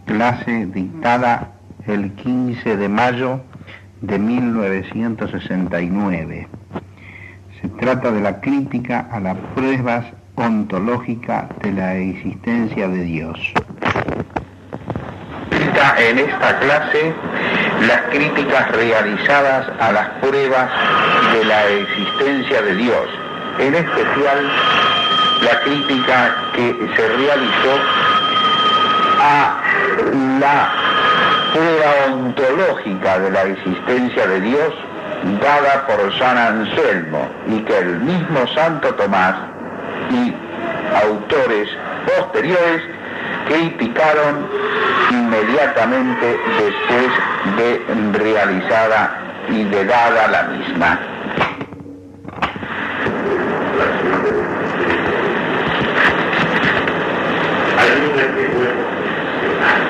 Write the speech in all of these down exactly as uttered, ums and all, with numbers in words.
clase dictada el quince de mayo de mil novecientos sesenta y nueve. Se trata de la crítica a las pruebas ontológicas de la existencia de Dios. En esta clase, las críticas realizadas a las pruebas de la existencia de Dios, en especial la crítica que se realizó a la prueba ontológica de la existencia de Dios dada por San Anselmo, y que el mismo Santo Tomás y autores posteriores criticaron inmediatamente después de realizada y de dada la misma. Hay una que fue mencionada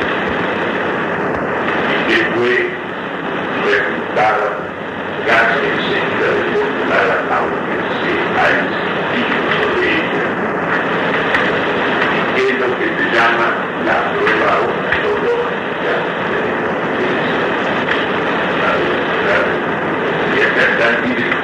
y que fue refutada casi enseguida de formular, aunque se ha insistido sobre ella, y que es lo que se llama la prueba ontológica de la identidad. Y acá está